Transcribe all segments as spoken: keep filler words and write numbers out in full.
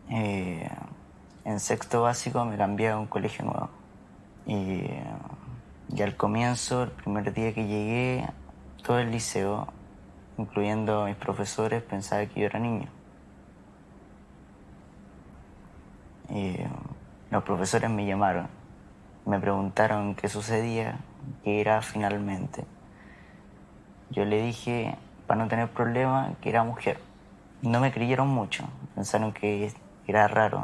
Eh, en sexto básico me cambié a un colegio nuevo. Y, y al comienzo, el primer día que llegué, todo el liceo, incluyendo a mis profesores, pensaba que yo era niño. Y los profesores me llamaron, me preguntaron qué sucedía, qué era finalmente. Yo le dije, para no tener problema, que era mujer. No me creyeron mucho, pensaron que era raro.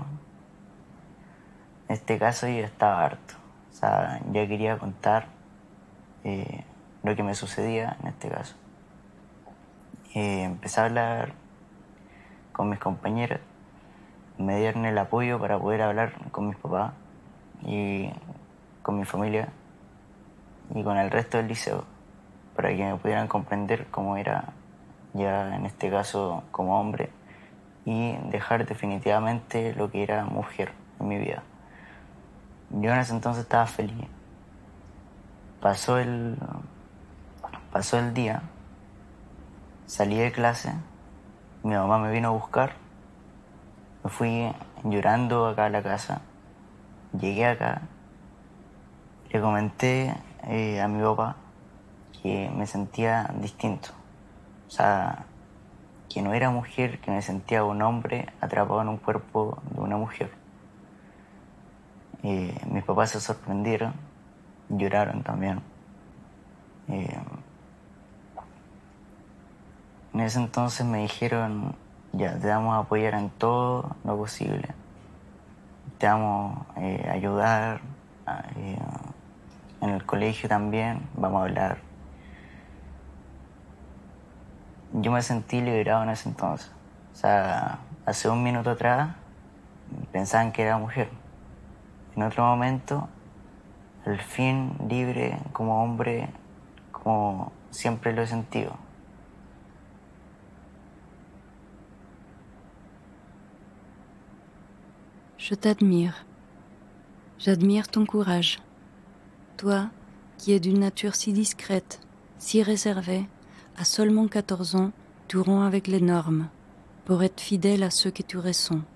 En este caso yo estaba harto. O sea, yo quería contar eh, lo que me sucedía en este caso. Eh, empecé a hablar con mis compañeros, me dieron el apoyo para poder hablar con mis papás y con mi familia y con el resto del liceo, para que me pudieran comprender cómo era ya en este caso como hombre y dejar definitivamente lo que era mujer en mi vida. Yo en ese entonces estaba feliz. Pasó el, pasó el día, salí de clase, mi mamá me vino a buscar, me fui llorando acá a la casa, llegué acá, le comenté eh, a mi papá que me sentía distinto, o sea, que no era mujer, que me sentía un hombre atrapado en un cuerpo de una mujer. Eh, mis papás se sorprendieron, lloraron también. Eh, en ese entonces me dijeron, ya, te vamos a apoyar en todo lo posible. Te vamos eh, a ayudar, eh, en el colegio también, vamos a hablar. Yo me sentí liberado en ese entonces. O sea, hace un minuto atrás pensaban que era mujer. En otro momento, al fin libre como hombre, como siempre lo he sentido. Je t'admire. J'admire ton courage. Toi, qui es d'une nature si discrète, si réservée, à seulement quatorze ans, tu romps avec les normes pour être fidèle à ceux que tu ressens.